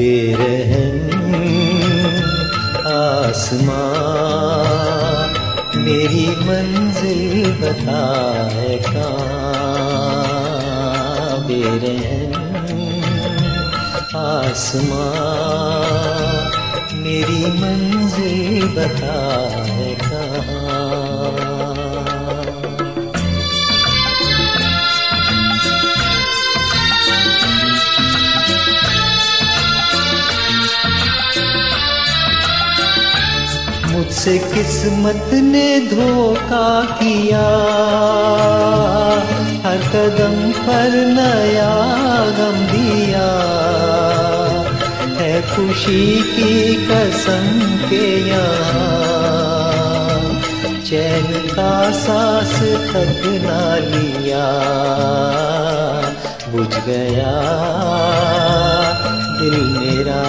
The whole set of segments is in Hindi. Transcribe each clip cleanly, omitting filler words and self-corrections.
बेरहम आसमां मेरी मंजिल बताए कहाँ। बेरहम आसमां मेरी मंजिल बताए कहाँ। मुझसे किस्मत ने धोखा किया, हर कदम पर नया गम दिया। है खुशी की कसम के यहाँ चैन का सांस तक ना लिया। बुझ गया दिल मेरा,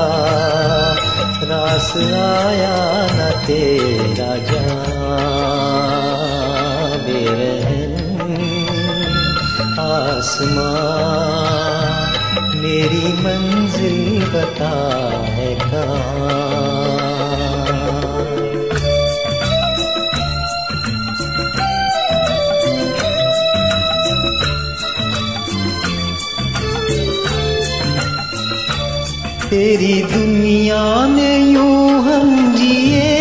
रास आया न तेरा जान। बेरहम आसमां मेरी मंजिल बताए कहाँ। तेरी दुनिया में यूं हम जिए,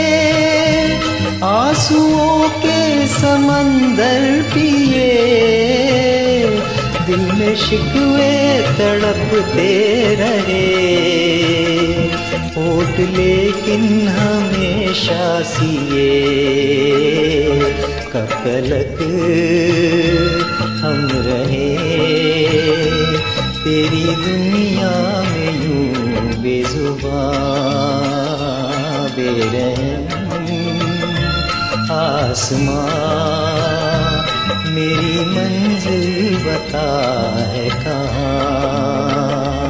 आंसुओं के समंदर पिए। दिल में शिकवे तड़पते रहे, होठ लेकिन हमेशा सिए। कब तलक हम रहे तेरी दुनिया में यूं बेजुबान। बेरहम आसमां मेरी मंजिल बताए कहाँ।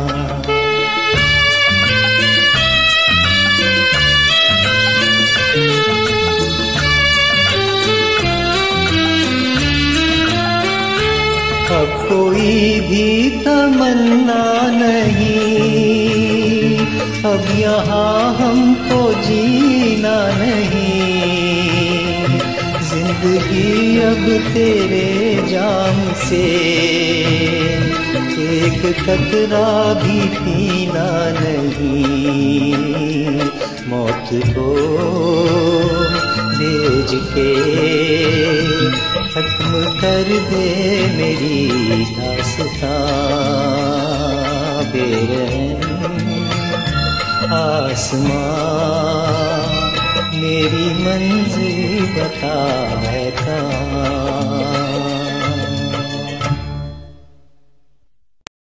अब कोई भी तमन्ना नहीं, अब यहाँ हमको जीना नहीं। जिंदगी अब तेरे जाम से एक कतरा भी पीना नहीं। मौत को भेज के खत्म कर दे मेरी दास्तां। बेरहम आसमां मेरी मंजिल बताए कहाँ।